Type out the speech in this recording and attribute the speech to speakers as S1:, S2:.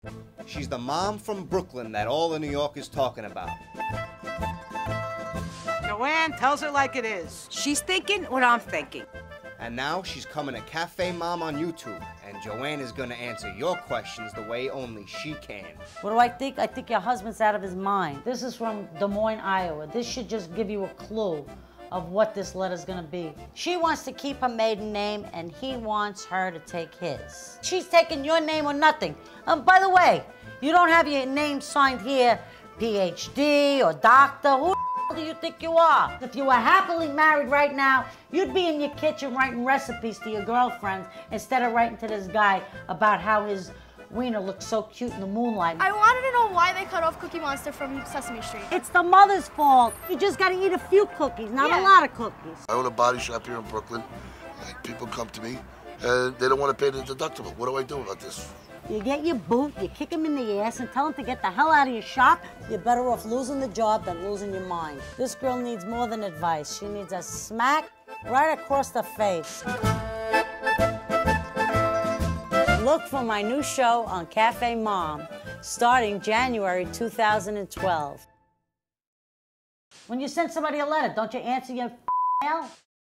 S1: She's the mom from Brooklyn that all of New York is talking about.
S2: Joanne tells it like it is.
S3: She's thinking what I'm thinking.
S1: And now she's coming to Cafe Mom on YouTube, and Joanne is gonna answer your questions the way only she can.
S4: What do I think? I think your husband's out of his mind. This is from Des Moines, Iowa. This should just give you a clue of what this letter's gonna be. She wants to keep her maiden name, and he wants her to take his. She's taking your name or nothing. By the way, you don't have your name signed here, PhD or doctor. Who do you think you are? If you were happily married right now, you'd be in your kitchen writing recipes to your girlfriends instead of writing to this guy about how his wiener looks so cute in the moonlight.
S5: I wanted to know why they cut off Cookie Monster from Sesame Street.
S4: It's the mother's fault. You just gotta eat a few cookies, not a lot of cookies.
S6: I own a body shop here in Brooklyn. Like, people come to me and they don't want to pay the deductible. What do I do about this?
S4: You get your boot, you kick him in the ass and tell him to get the hell out of your shop. You're better off losing the job than losing your mind. This girl needs more than advice. She needs a smack right across the face. Look for my new show on Cafe Mom, starting January 2012. When you send somebody a letter, don't you answer your mail?